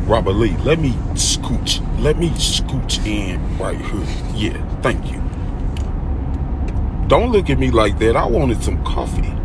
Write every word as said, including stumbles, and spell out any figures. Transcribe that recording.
Robert Lee, let me scooch. Let me scooch in right here. Yeah, thank you. Don't look at me like that. I wanted some coffee.